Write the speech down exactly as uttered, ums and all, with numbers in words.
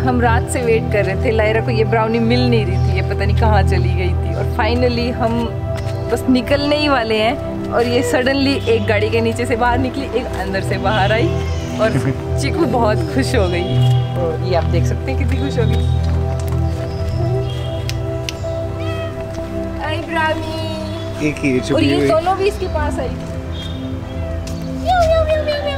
हम रात से वेट कर रहे थे, लायरा को ये ब्राउनी मिल नहीं रही थी, ये पता नहीं कहाँ चली गई थी। और फाइनली हम बस निकलने ही वाले हैं और ये सडनली एक गाड़ी के नीचे से बाहर निकली, एक अंदर से बाहर आई और चीकू बहुत खुश हो गई। तो ये आप देख सकते हैं कितनी खुश हो गई। आई ब्राउनी, एक ही और ये दोनों भी इसके पास आई।